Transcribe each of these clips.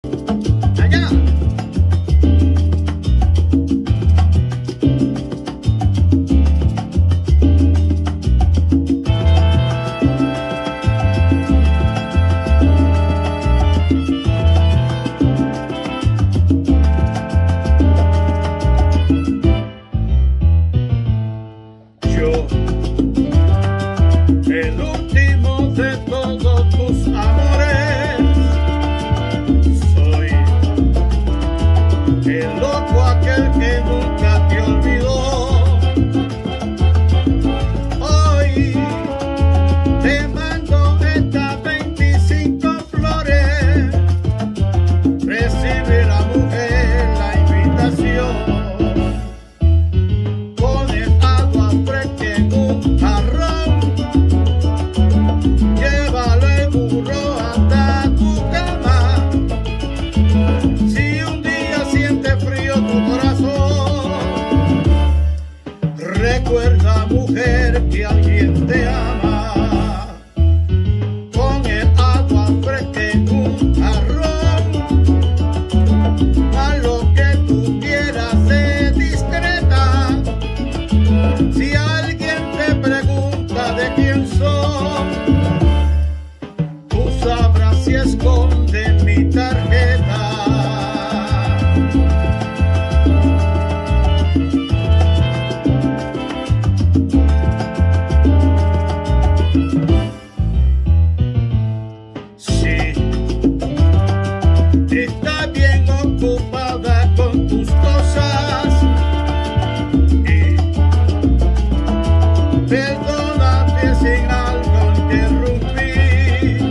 Allá. El último de todos tus amores, soy el loco aquel que nunca te olvidó. Hoy te mando estas 25 flores, recibe la mujer la invitación. Pones agua fresca en un jarrón, llévale el burro hasta tu cama. Si un día sientes frío tu corazón, recuerda, mujer, que alguien te ama. Pon el agua fresca en un jarrón, haz lo que tú quieras, sé discreta. Si alguien te pregunta de quién soy, tú sabrás si esconde mi tarjeta. Sí, estás bien ocupada con tus cosas y perdóname sin algo interrumpir.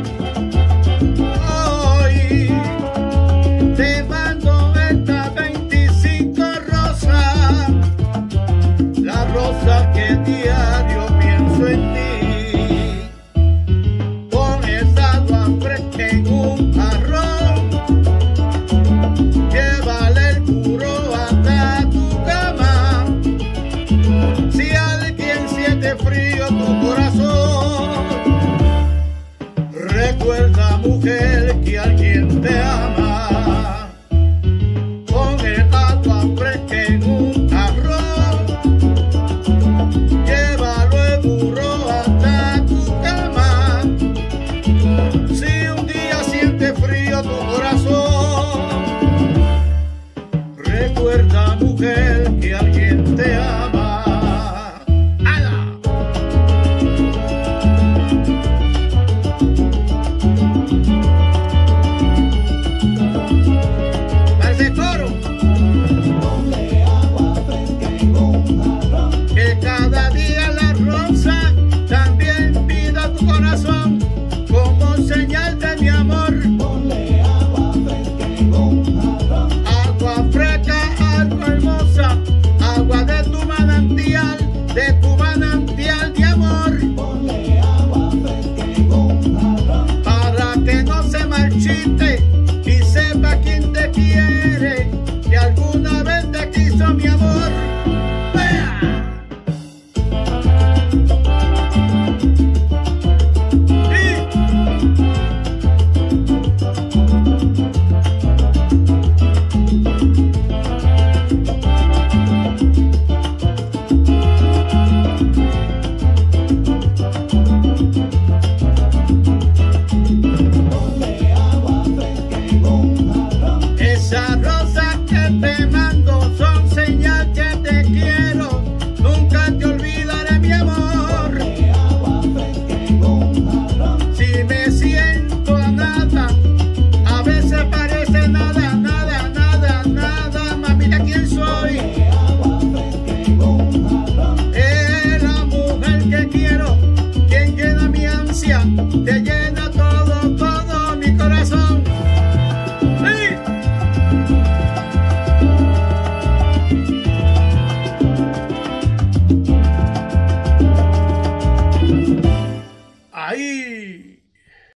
Hoy te mando estas 25 rosas, la rosa que diario pienso en ti. Pones agua fresca en un jarrón, llévale el burro hasta tu cama. Si alguien siente frío tu corazón, recuerda, mujer, que alguien te ama.